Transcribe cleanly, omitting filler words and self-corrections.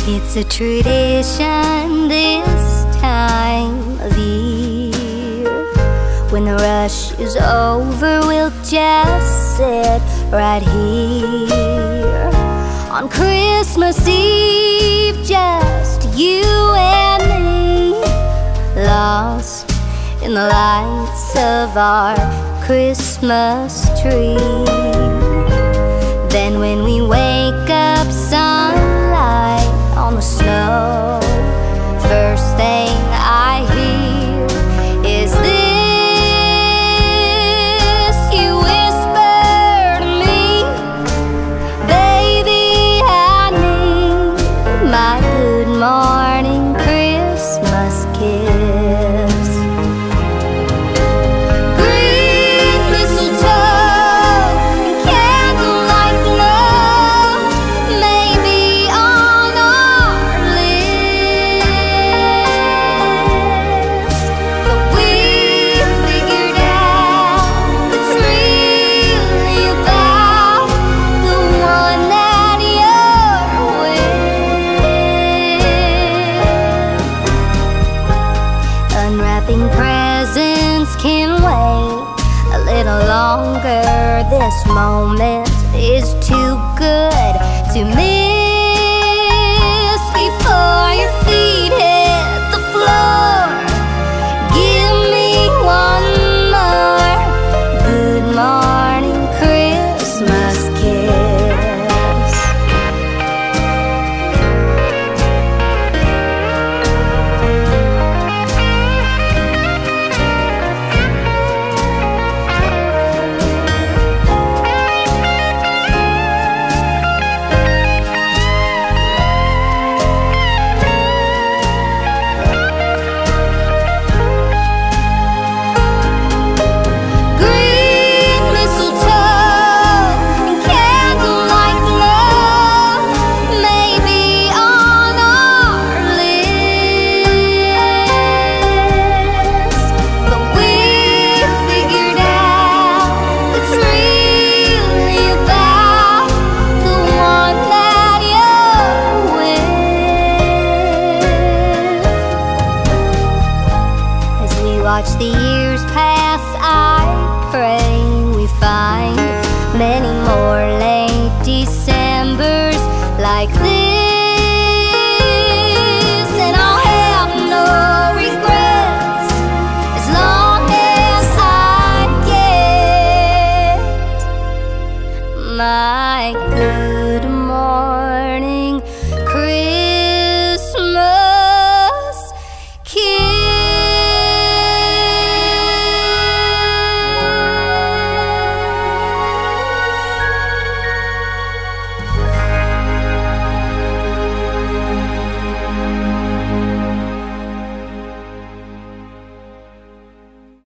It's a tradition this time of year. When the rush is over, we'll just sit right here on Christmas Eve, just you and me, lost in the lights of our Christmas tree. Then when we wake up, sunlight on the snow, first thing I hear is this. You whisper to me, baby, I need my good morning Christmas kiss. Green mistletoe and candlelight glow may be on our list, but we figured out it's really about the one that you're with. Unwrapping presents can wait a little longer. This moment is too good to miss.